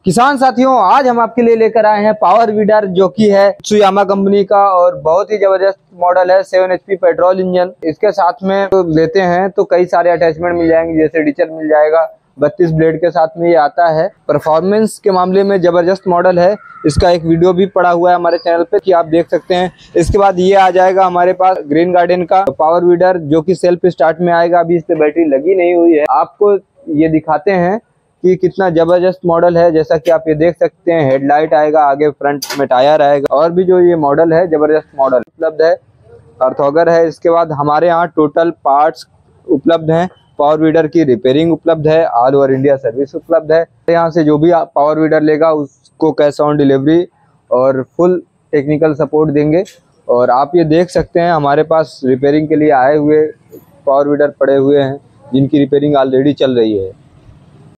किसान साथियों, आज हम आपके लिए लेकर आए हैं पावर वीडर, जो कि है सुयामा कंपनी का और बहुत ही जबरदस्त मॉडल है। 7 HP पेट्रोल इंजन इसके साथ में तो लेते हैं तो कई सारे अटैचमेंट मिल जाएंगे, जैसे डीजल मिल जाएगा। 32 ब्लेड के साथ में ये आता है। परफॉर्मेंस के मामले में जबरदस्त मॉडल है। इसका एक वीडियो भी पड़ा हुआ है हमारे चैनल पे कि आप देख सकते हैं। इसके बाद ये आ जाएगा हमारे पास ग्रीन गार्डन का पावर वीडर, जो कि सेल्फ स्टार्ट में आएगा। अभी इस पे बैटरी लगी नहीं हुई है। आपको ये दिखाते हैं कि कितना जबरदस्त मॉडल है। जैसा कि आप ये देख सकते हैं, हेडलाइट आएगा, आगे फ्रंट में टायर आएगा और भी जो ये मॉडल है जबरदस्त मॉडल उपलब्ध है। अर्थॉगर है। इसके बाद हमारे यहाँ टोटल पार्ट्स उपलब्ध हैं। पावर वीडर की रिपेयरिंग उपलब्ध है। ऑल ओवर इंडिया सर्विस उपलब्ध है। यहाँ से जो भी पावर वीडर लेगा उसको कैश ऑन डिलीवरी और फुल टेक्निकल सपोर्ट देंगे। और आप ये देख सकते हैं, हमारे पास रिपेयरिंग के लिए आए हुए पावर वीडर पड़े हुए हैं, जिनकी रिपेयरिंग ऑलरेडी चल रही है।